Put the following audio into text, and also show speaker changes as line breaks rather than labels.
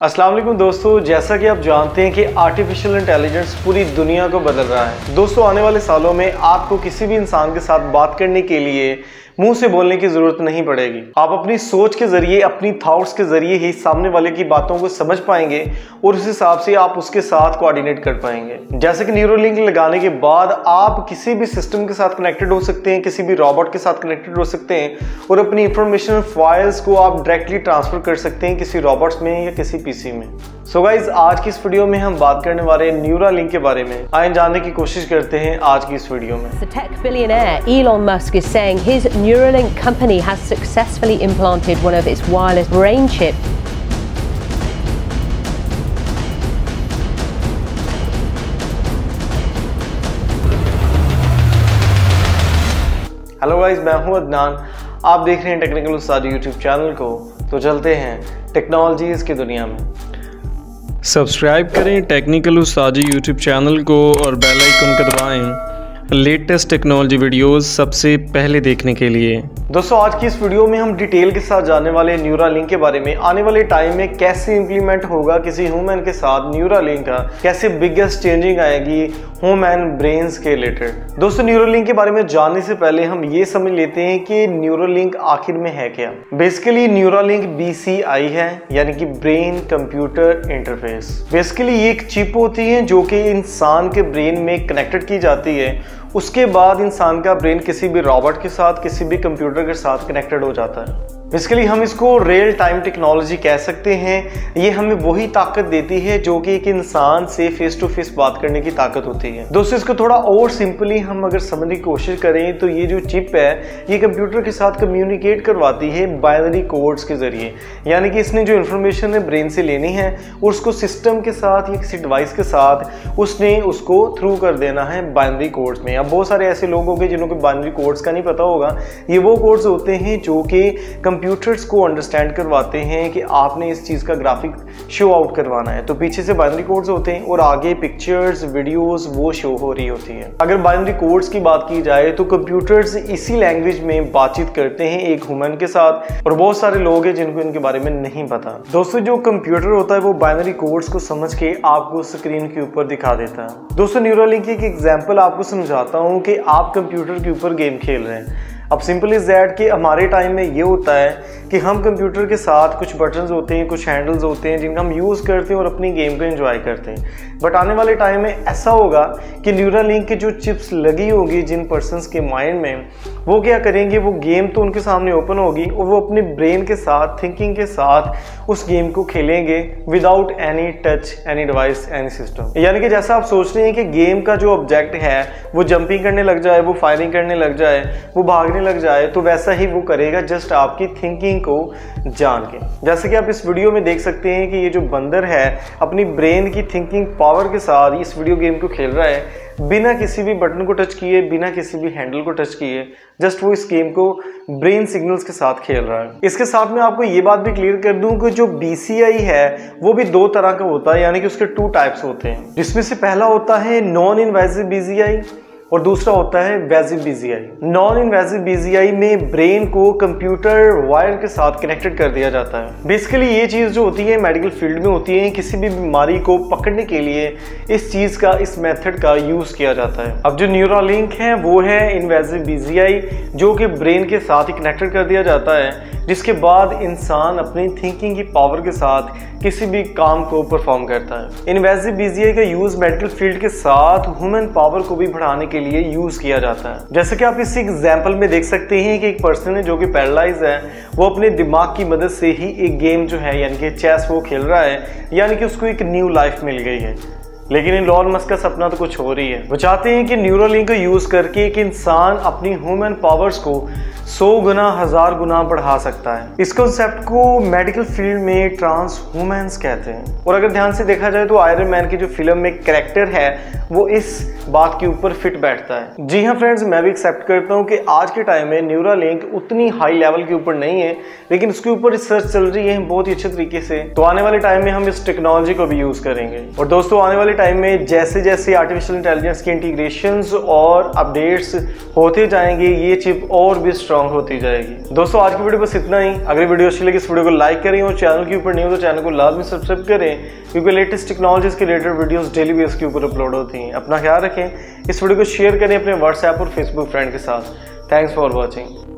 अस्सलाम वालेकुम दोस्तों, जैसा कि आप जानते हैं कि आर्टिफिशियल इंटेलिजेंस पूरी दुनिया को बदल रहा है। दोस्तों, आने वाले सालों में आपको किसी भी इंसान के साथ बात करने के लिए मुंह से बोलने की जरूरत नहीं पड़ेगी। आप अपनी सोच के जरिए, अपनी थॉट्स के जरिए ही सामने वाले की बातों को समझ पाएंगे और उस हिसाब से आप उसके साथ कोऑर्डिनेट कर पाएंगे। जैसे कि न्यूरोलिंक लगाने के बाद आप किसी भी सिस्टम के साथ कनेक्टेड हो सकते हैं, किसी भी रोबोट के साथ कनेक्टेड हो सकते हैं और अपनी इंफॉर्मेशन फाइल्स को आप डायरेक्टली ट्रांसफर कर सकते हैं किसी रोबोट्स में या किसी पीसी में। सो गाइज, आज की इस वीडियो में हम बात करने वाले हैं न्यूरालिंक के बारे में। आइए जानने की कोशिश करते हैं आज की इस वीडियो में।
The tech billionaire Elon Musk is saying his Neuralink company has successfully implanted one of its wireless brain chips.
Hello guys, मैं हूं अदनान। आप देख रहे हैं टेक्निकल उस्ताद यूट्यूब चैनल को। तो चलते हैं टेक्नोलॉजीज की दुनिया में। सब्सक्राइब करें टेक्निकल उस्ताद यूट्यूब चैनल को और बेल आइकन को दबाएं लेटेस्ट टेक्नोलॉजी वीडियोस सबसे पहले देखने के लिए। दोस्तों, आज की इस वीडियो में हम डिटेल के साथ जानने वाले न्यूरालिंक के बारे में। आने वाले टाइम में कैसे इंप्लीमेंट होगा किसी ह्यूमन के साथ न्यूरालिंक का, कैसे बिगेस्ट चेंजिंग आएगी ह्यूमन ब्रेन्स के रिलेटेड। दोस्तों, न्यूरालिंक के बारे में जानने से पहले हम ये समझ लेते हैं कि न्यूरालिंक आखिर में है क्या। बेसिकली न्यूरालिंक BCI है, यानी कि ब्रेन कंप्यूटर इंटरफेस। बेसिकली ये एक चिप होती है जो कि इंसान के ब्रेन में कनेक्टेड की जाती है। उसके बाद इंसान का ब्रेन किसी भी रोबोट के साथ, किसी भी कंप्यूटर के साथ कनेक्टेड हो जाता है। बेसिकली हम इसको रियल टाइम टेक्नोलॉजी कह सकते हैं। ये हमें वही ताकत देती है जो कि एक इंसान से फेस टू फेस बात करने की ताकत होती है। दोस्तों, इसको थोड़ा और सिंपली हम अगर समझने की कोशिश करें तो ये जो चिप है ये कंप्यूटर के साथ कम्युनिकेट करवाती है बाइनरी कोड्स के जरिए। यानी कि इसने जो इन्फॉर्मेशन है ब्रेन से लेनी है और उसको सिस्टम के साथ या किसी डिवाइस के साथ उसने उसको थ्रू कर देना है बाइनरी कोड्स में। अब बहुत सारे ऐसे लोग होंगे जिन्होंने बाइनरी कोड्स का नहीं पता होगा। ये वो कोड्स होते हैं जो कि कंप्यूटर्स को अंडरस्टैंड करवाते हैं कि आपने इस चीज़ का ग्राफिक शो आउट करवाना है। तो पीछे से बाइनरी कोड्स होते हैं और आगे पिक्चर्स, वीडियोस वो शो हो रही होती है। अगर बाइनरी कोड्स की बात की जाए तो कंप्यूटर्स इसी लैंग्वेज में बातचीत करते हैं एक ह्यूमन के साथ, और बहुत सारे लोग हैं जिनको इनके बारे में नहीं पता। दोस्तों, जो कंप्यूटर होता है वो बाइनरी कोड्स को समझ के आपको स्क्रीन के ऊपर दिखा देता है। दोस्तों, न्यूरालिंक की एक एग्जाम्पल आपको समझाता हूँ कि आप कंप्यूटर के ऊपर गेम खेल रहे हैं। अब सिंपल इज दैट कि हमारे टाइम में ये होता है कि हम कंप्यूटर के साथ कुछ बटन्स होते हैं, कुछ हैंडल्स होते हैं जिनका हम यूज़ करते हैं और अपनी गेम को एंजॉय करते हैं। बट आने वाले टाइम में ऐसा होगा कि न्यूरालिंक की जो चिप्स लगी होगी जिन पर्सन्स के माइंड में, वो क्या करेंगे, वो गेम तो उनके सामने ओपन होगी और वो अपने ब्रेन के साथ, थिंकिंग के साथ उस गेम को खेलेंगे without any touch, any device, any system. यानी कि जैसा आप सोच रहे हैं कि गेम का जो ऑब्जेक्ट है वो जंपिंग करने लग जाए, वो फायरिंग करने लग जाए, वो भागने लग जाए, तो वैसा ही वो करेगा जस्ट आपकी थिंकिंग को जान के। जैसे कि आप इस वीडियो में देख सकते हैं कि ये जो बंदर है अपनी ब्रेन की थिंकिंग पावर के साथ इस वीडियो गेम को खेल रहा है, बिना किसी भी बटन को टच किए, बिना किसी भी हैंडल को टच किए, जस्ट वो इस गेम को ब्रेन सिग्नल्स के साथ खेल रहा है। इसके साथ में आपको ये बात भी क्लियर कर दूं कि जो BCI है वो भी दो तरह का होता है, यानी कि उसके 2 टाइप्स होते हैं, जिसमें से पहला होता है नॉन इन्वेजिव BCI और दूसरा होता है invasive BCI। Non invasive BCI में ब्रेन को कंप्यूटर वायर के साथ कनेक्टेड कर दिया जाता है। बेसिकली ये चीज़ जो होती है मेडिकल फील्ड में होती है, किसी भी बीमारी को पकड़ने के लिए इस चीज़ का, इस मेथड का यूज़ किया जाता है। अब जो न्यूरालिंक है वो है इन्वेजिव BCI, जो कि ब्रेन के साथ ही कनेक्टेड कर दिया जाता है, जिसके बाद इंसान अपनी थिंकिंग की पावर के साथ किसी भी काम को परफॉर्म करता है। इन्वेजिव BCI का यूज़ मेडिकल फील्ड के साथ ह्यूमन पावर को भी बढ़ाने के लिए यूज किया जाता है। जैसे कि आप इस एग्जांपल में देख सकते हैं कि एक पर्सन है जो कि पैरालाइज है, वो अपने दिमाग की मदद से ही एक गेम जो है यानी कि चेस वो खेल रहा है, यानी कि उसको एक न्यू लाइफ मिल गई है। लेकिन इलॉन मस्क का सपना तो कुछ हो रही है। वो चाहते हैं कि न्यूरालिंक को यूज करके एक इंसान अपनी ह्यूमन पावर्स को 100 गुना, 1000 गुना बढ़ा सकता है। इस कॉन्सेप्ट को मेडिकल फील्ड में ट्रांस ह्यूमन्स कहते हैं। और अगर ध्यान से देखा जाए तो आयरन मैन की जो फिल्म में कैरेक्टर है वो इस बात के ऊपर फिट बैठता है। जी हाँ फ्रेंड्स, मैं भी एक्सेप्ट करता हूँ कि आज के टाइम में न्यूरालिंक उतनी हाई लेवल के ऊपर नहीं है, लेकिन उसके ऊपर रिसर्च चल रही है बहुत ही अच्छे तरीके से। तो आने वाले टाइम में हम इस टेक्नोलॉजी को भी यूज करेंगे। और दोस्तों, आने वाले टाइम में जैसे जैसे आर्टिफिशियल इंटेलिजेंस के इंटीग्रेशंस और अपडेट्स होते जाएंगे, ये चिप और भी स्ट्रांग होती जाएगी। दोस्तों आज की वीडियो बस इतना ही। अगर वीडियो अच्छी लगी इस वीडियो को लाइक करें और चैनल के ऊपर नहीं हो तो चैनल को लाजमी सब्सक्राइब करें, क्योंकि लेटेस्ट टेक्नोलॉजीज के रिलेटेड वीडियोस डेली बेस के ऊपर अपलोड होती हैं। अपना ख्याल रखें, इस वीडियो को शेयर करें अपने व्हाट्सएप और फेसबुक फ्रेंड के साथ। Thanks for watching.